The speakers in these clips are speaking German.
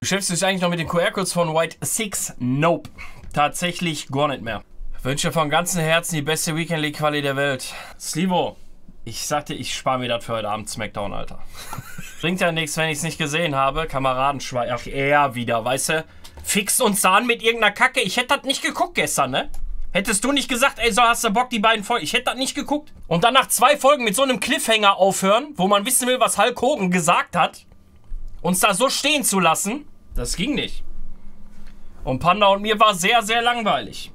Beschäftigst du dich eigentlich noch mit den QR-Codes von White Six? Nope. Tatsächlich gar nicht mehr. Wünsche von ganzem Herzen die beste Weekend League Quali der Welt. Slivo, ich sag dir, ich spare mir das für heute Abend Smackdown, Alter. Bringt ja nichts, wenn ich es nicht gesehen habe. Kameradenschwein. Ach, er wieder, weißt du? Fixt uns da an mit irgendeiner Kacke. Ich hätte das nicht geguckt gestern, ne? Hättest du nicht gesagt, ey, so hast du Bock, die beiden Folgen. Ich hätte das nicht geguckt. Und dann nach 2 Folgen mit so einem Cliffhanger aufhören, wo man wissen will, was Hulk Hogan gesagt hat, uns da so stehen zu lassen, das ging nicht. Und Panda und mir war sehr, sehr langweilig.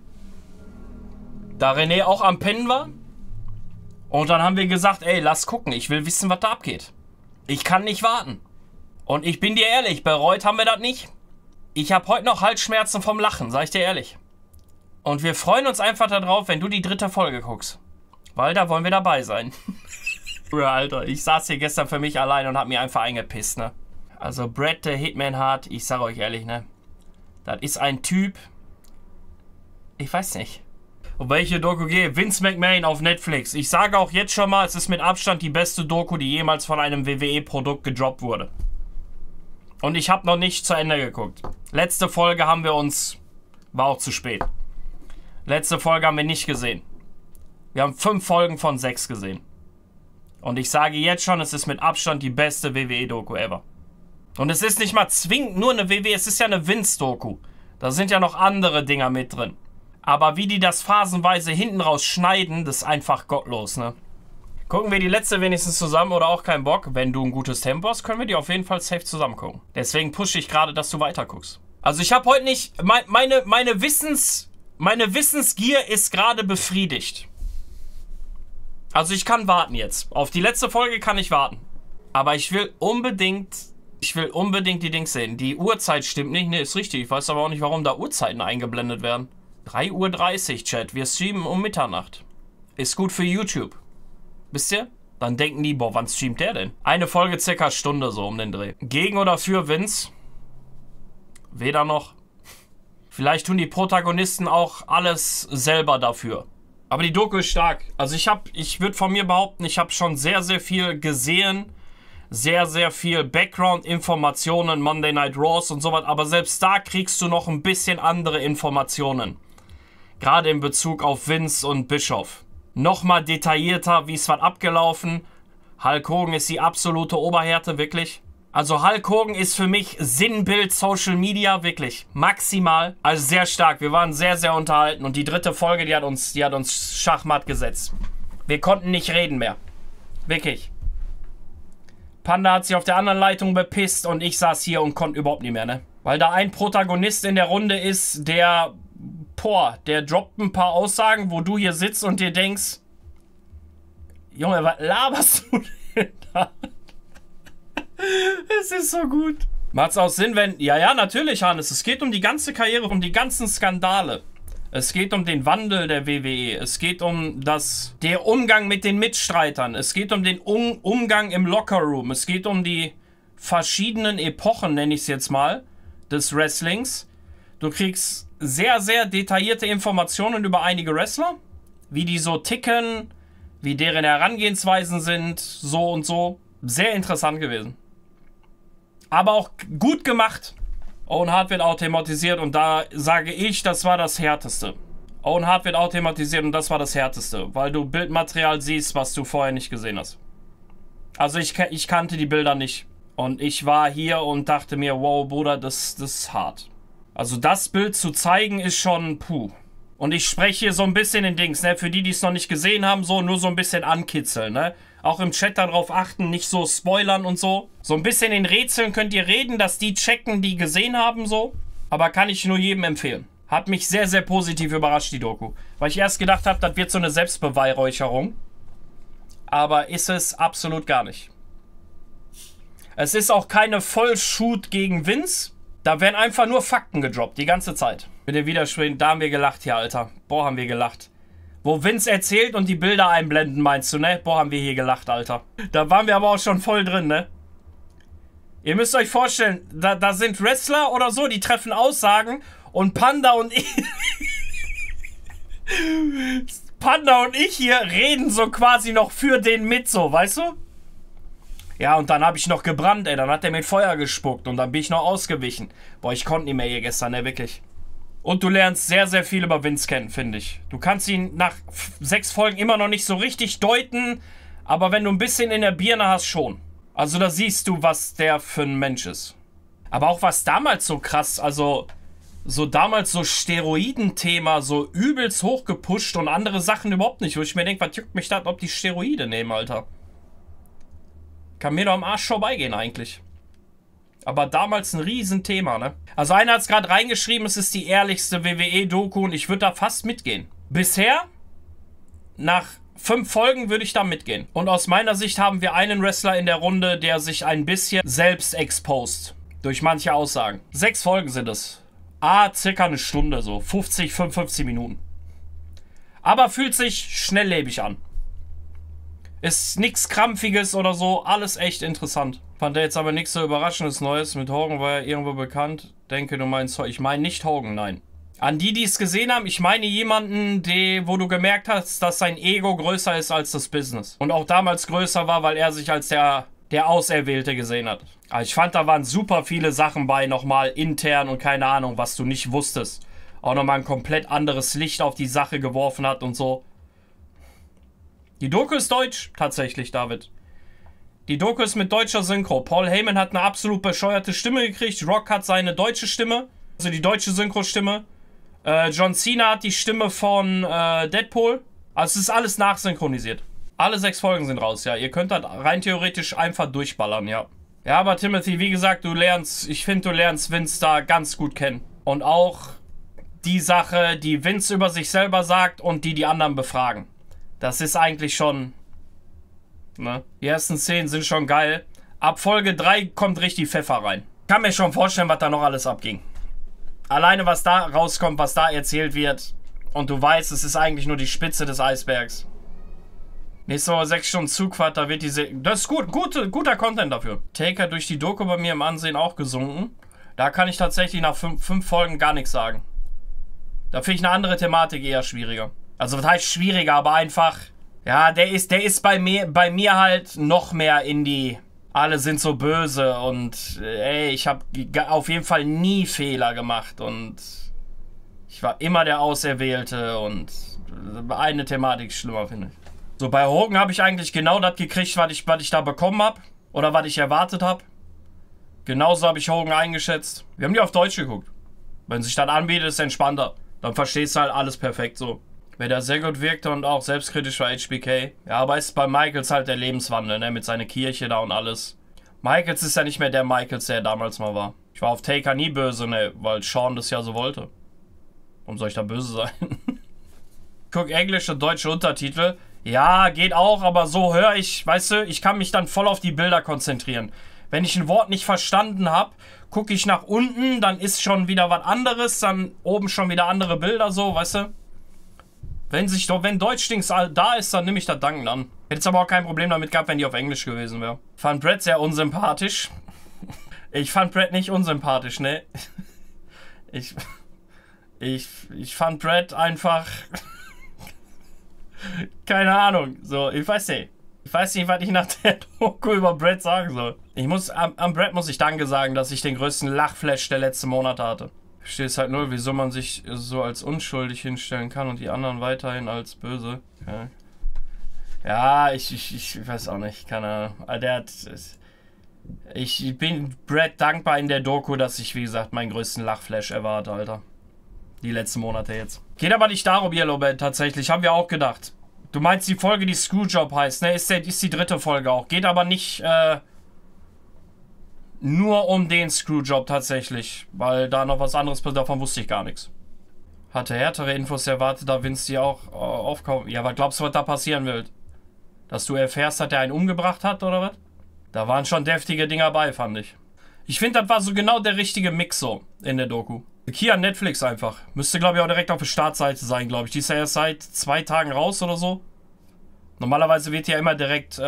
Da René auch am Pennen war. Und dann haben wir gesagt, ey, lass gucken. Ich will wissen, was da abgeht. Ich kann nicht warten. Und ich bin dir ehrlich, bereut haben wir das nicht. Ich habe heute noch Halsschmerzen vom Lachen, sag ich dir ehrlich. Und wir freuen uns einfach darauf, wenn du die 3. Folge guckst. Weil da wollen wir dabei sein. Alter, ich saß hier gestern für mich allein und hab mir einfach eingepisst, ne? Also Bret the Hitman Hart, ich sag euch ehrlich, ne? Das ist ein Typ. Ich weiß nicht. Um welche Doku geht? Vince McMahon auf Netflix. Ich sage auch jetzt schon mal, es ist mit Abstand die beste Doku, die jemals von einem WWE-Produkt gedroppt wurde. Und ich habe noch nicht zu Ende geguckt. Letzte Folge haben wir uns... War auch zu spät. Letzte Folge haben wir nicht gesehen. Wir haben 5 Folgen von 6 gesehen. Und ich sage jetzt schon, es ist mit Abstand die beste WWE-Doku ever. Und es ist nicht mal zwingend nur eine WWE, es ist ja eine Vince-Doku. Da sind ja noch andere Dinger mit drin. Aber wie die das phasenweise hinten raus schneiden, das ist einfach gottlos, ne? Gucken wir die letzte wenigstens zusammen oder auch keinen Bock? Wenn du ein gutes Tempo hast, können wir die auf jeden Fall safe zusammen gucken. Deswegen pushe ich gerade, dass du weiter guckst. Also ich habe heute nicht... Meine Wissensgier ist gerade befriedigt. Also ich kann warten jetzt. Auf die letzte Folge kann ich warten. Aber ich will unbedingt die Dings sehen. Die Uhrzeit stimmt nicht. Ne, ist richtig. Ich weiß aber auch nicht, warum da Uhrzeiten eingeblendet werden. 3:30 Uhr, Chat. Wir streamen um Mitternacht. Ist gut für YouTube. Wisst ihr? Dann denken die, boah, wann streamt der denn? Eine Folge circa Stunde so um den Dreh. Gegen oder für Vince? Weder noch. Vielleicht tun die Protagonisten auch alles selber dafür. Aber die Doku ist stark. Also ich würde von mir behaupten, ich habe schon sehr, sehr viel gesehen. Sehr, sehr viel Background-Informationen, Monday Night Raws und sowas. Aber selbst da kriegst du noch ein bisschen andere Informationen. Gerade in Bezug auf Vince und Bischof. Nochmal detaillierter, wie es war abgelaufen. Hulk Hogan ist die absolute Oberhärte, wirklich. Also Hulk Hogan ist für mich Sinnbild Social Media, wirklich. Maximal. Also sehr stark. Wir waren sehr, sehr unterhalten. Und die 3. Folge, die hat uns Schachmatt gesetzt. Wir konnten nicht reden mehr. Wirklich. Panda hat sich auf der anderen Leitung bepisst und ich saß hier und konnte überhaupt nicht mehr, ne? Weil da ein Protagonist in der Runde ist, der droppt ein paar Aussagen, wo du hier sitzt und dir denkst, Junge, was laberst du denn da? Es ist so gut. Macht's auch Sinn, wenn... Ja, natürlich, Hannes. Es geht um die ganze Karriere, um die ganzen Skandale. Es geht um den Wandel der WWE. Es geht um der Umgang mit den Mitstreitern. Es geht um den Umgang im Lockerroom. Es geht um die verschiedenen Epochen, nenne ich es jetzt mal, des Wrestlings. Du kriegst sehr, sehr detaillierte Informationen über einige Wrestler. Wie die so ticken, wie deren Herangehensweisen sind, so und so. Sehr interessant gewesen. Aber auch gut gemacht. Owen Hart wird auch thematisiert und da sage ich, das war das Härteste. Owen Hart wird auch thematisiert und das war das Härteste, weil du Bildmaterial siehst, was du vorher nicht gesehen hast. Also ich kannte die Bilder nicht und ich war hier und dachte mir, wow, Bruder, das ist hart. Also das Bild zu zeigen ist schon puh. Und ich spreche hier so ein bisschen in Dings, ne, für die, die es noch nicht gesehen haben, so nur so ein bisschen ankitzeln, ne. Auch im Chat darauf achten, nicht so spoilern und so. So ein bisschen in Rätseln könnt ihr reden, dass die checken, die gesehen haben, so. Aber kann ich nur jedem empfehlen. Hat mich sehr, sehr positiv überrascht, die Doku. Weil ich erst gedacht habe, das wird so eine Selbstbeweihräucherung. Aber ist es absolut gar nicht. Es ist auch keine Vollshoot gegen Vince. Da werden einfach nur Fakten gedroppt, die ganze Zeit. Mit dem Widerspringen, da haben wir gelacht hier, Alter. Boah, haben wir gelacht. Wo Vince erzählt und die Bilder einblenden, meinst du, ne? Boah, haben wir hier gelacht, Alter. Da waren wir aber auch schon voll drin, ne? Ihr müsst euch vorstellen, da sind Wrestler oder so, die treffen Aussagen und Panda und ich... Panda und ich hier reden so quasi noch für den mit, so, weißt du? Ja, und dann habe ich noch gebrannt, ey. Dann hat er mit Feuer gespuckt und dann bin ich noch ausgewichen. Boah, ich konnte nicht mehr hier gestern, ne, wirklich. Und du lernst sehr, sehr viel über Vince kennen, finde ich. Du kannst ihn nach 6 Folgen immer noch nicht so richtig deuten, aber wenn du ein bisschen in der Birne hast, schon. Also da siehst du, was der für ein Mensch ist. Aber auch was damals so krass, also so damals so Steroidenthema, so übelst hochgepusht und andere Sachen überhaupt nicht. Wo ich mir denke, was juckt mich da, ob die Steroide nehmen, Alter. Kann mir doch am Arsch vorbeigehen eigentlich. Aber damals ein Riesenthema, ne? Also einer hat es gerade reingeschrieben, es ist die ehrlichste WWE-Doku und ich würde da fast mitgehen. Bisher, nach 5 Folgen würde ich da mitgehen. Und aus meiner Sicht haben wir einen Wrestler in der Runde, der sich ein bisschen selbst exposed. Durch manche Aussagen. 6 Folgen sind es. Circa eine Stunde so. 50, 55 Minuten. Aber fühlt sich schnelllebig an. Ist nichts Krampfiges oder so. Alles echt interessant. Fand er jetzt aber nichts so Überraschendes Neues. Mit Hogan war er irgendwo bekannt. Denke, du meinst... Ich meine nicht Hogan, nein. An die es gesehen haben, ich meine jemanden, wo du gemerkt hast, dass sein Ego größer ist als das Business. Und auch damals größer war, weil er sich als der Auserwählte gesehen hat. Also ich fand, da waren super viele Sachen bei, nochmal intern und keine Ahnung, was du nicht wusstest. Auch nochmal ein komplett anderes Licht auf die Sache geworfen hat und so. Die Doku ist deutsch, tatsächlich, David. Die Doku ist mit deutscher Synchro. Paul Heyman hat eine absolut bescheuerte Stimme gekriegt. Rock hat seine deutsche Stimme, also die deutsche Synchro-Stimme. John Cena hat die Stimme von Deadpool. Also es ist alles nachsynchronisiert. Alle 6 Folgen sind raus, ja. Ihr könnt das rein theoretisch einfach durchballern, ja. Ja, aber Timothy, wie gesagt, ich finde, du lernst Vince da ganz gut kennen. Und auch die Sache, die Vince über sich selber sagt und die anderen befragen. Das ist eigentlich schon, ne? Die ersten 10 sind schon geil. Ab Folge 3 kommt richtig Pfeffer rein. Ich kann mir schon vorstellen, was da noch alles abging. Alleine, was da rauskommt, was da erzählt wird. Und du weißt, es ist eigentlich nur die Spitze des Eisbergs. Nächste Woche 6 Stunden Zugfahrt, da wird diese... Das ist guter Content dafür. Taker durch die Doku bei mir im Ansehen auch gesunken. Da kann ich tatsächlich nach 5 Folgen gar nichts sagen. Da finde ich eine andere Thematik eher schwieriger. Also was heißt schwieriger, aber einfach... Ja, der ist bei mir halt noch mehr in die... Alle sind so böse und ey, ich habe auf jeden Fall nie Fehler gemacht und ich war immer der Auserwählte und eine Thematik schlimmer, finde ich. So, bei Hogan habe ich eigentlich genau das gekriegt, was ich da bekommen habe oder was ich erwartet habe. Genauso habe ich Hogan eingeschätzt. Wir haben die auf Deutsch geguckt. Wenn sich das anbietet, ist es entspannter. Dann verstehst du halt alles perfekt so. Wer da sehr gut wirkte und auch selbstkritisch war HBK. Ja, aber ist bei Michaels halt der Lebenswandel, ne? Mit seiner Kirche da und alles. Michaels ist ja nicht mehr der Michaels, der damals mal war. Ich war auf Taker nie böse, ne? Weil Sean das ja so wollte. Warum soll ich da böse sein? Guck englische, deutsche Untertitel. Ja, geht auch, aber so höre ich, weißt du, ich kann mich dann voll auf die Bilder konzentrieren. Wenn ich ein Wort nicht verstanden habe, gucke ich nach unten, dann ist schon wieder was anderes, dann oben schon wieder andere Bilder, so, weißt du? Wenn Deutschdings da ist, dann nehme ich das dankend an. Hätte jetzt aber auch kein Problem damit gehabt, wenn die auf Englisch gewesen wäre. Fand Brett sehr unsympathisch. Ich fand Brett nicht unsympathisch, ne? Ich fand Brett einfach... Keine Ahnung. So, ich weiß nicht. Ich weiß nicht, was ich nach der Doku über Brett sagen soll. Am Brett muss ich Danke sagen, dass ich den größten Lachflash der letzten Monate hatte. Ich verstehe es halt nur, wieso man sich so als unschuldig hinstellen kann und die anderen weiterhin als böse. Okay. Ja, ich weiß auch nicht. Keine Ahnung. Ich bin Brett dankbar in der Doku, dass ich, wie gesagt, meinen größten Lachflash erwarte, Alter. Die letzten Monate jetzt. Geht aber nicht darum, Yellowbad, tatsächlich. Haben wir auch gedacht. Du meinst die Folge, die Screwjob heißt, ne? Ist die 3. Folge auch. Geht aber nicht, nur um den Screwjob tatsächlich. Weil da noch was anderes passiert, davon wusste ich gar nichts. Hatte härtere Infos erwartet, da Vince die auch aufkaufen. Ja, was glaubst du, was da passieren wird? Dass du erfährst, dass der einen umgebracht hat, oder was? Da waren schon deftige Dinger bei, fand ich. Ich finde, das war so genau der richtige Mix so in der Doku. Hier Netflix einfach. Müsste, glaube ich, auch direkt auf der Startseite sein, glaube ich. Die ist ja erst seit 2 Tagen raus oder so. Normalerweise wird ja immer direkt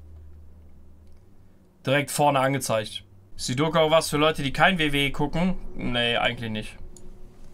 vorne angezeigt. Ist die Doku auch was für Leute, die kein WWE gucken? Nee, eigentlich nicht.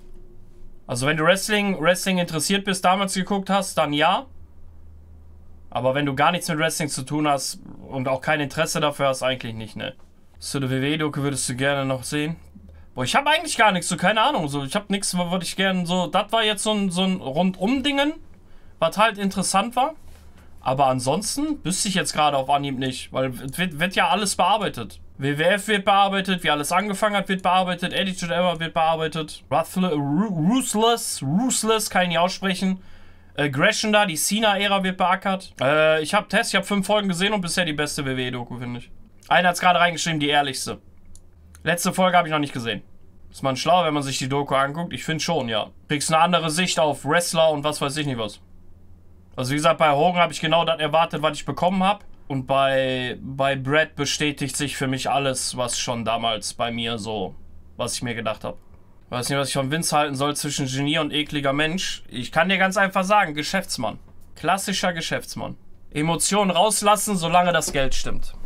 Also wenn du Wrestling interessiert bist, damals geguckt hast, dann ja. Aber wenn du gar nichts mit Wrestling zu tun hast und auch kein Interesse dafür hast, eigentlich nicht, ne. So eine WWE-Doku würdest du gerne noch sehen? Boah, ich habe eigentlich gar nichts, so keine Ahnung. So, ich habe nichts, was ich gerne so. Das war jetzt so ein Rundum-Dingen, was halt interessant war. Aber ansonsten wüsste ich jetzt gerade auf Anhieb nicht, weil es wird ja alles bearbeitet. WWF wird bearbeitet, wie alles angefangen hat, wird bearbeitet. Attitude Era wird bearbeitet. Ruthless, kann ich nicht aussprechen. Aggression da, die Cena-Ära wird beackert. Ich habe 5 Folgen gesehen und bisher die beste WWE-Doku, finde ich. Einer hat es gerade reingeschrieben, die ehrlichste. Letzte Folge habe ich noch nicht gesehen. Ist man schlau, wenn man sich die Doku anguckt? Ich finde schon, ja. Kriegst eine andere Sicht auf Wrestler und was weiß ich nicht was. Also wie gesagt, bei Hogan habe ich genau das erwartet, was ich bekommen habe. Und bei Brett bestätigt sich für mich alles, was schon damals bei mir so, was ich mir gedacht habe. Weiß nicht, was ich von Vince halten soll zwischen Genie und ekliger Mensch. Ich kann dir ganz einfach sagen, Geschäftsmann. Klassischer Geschäftsmann. Emotionen rauslassen, solange das Geld stimmt.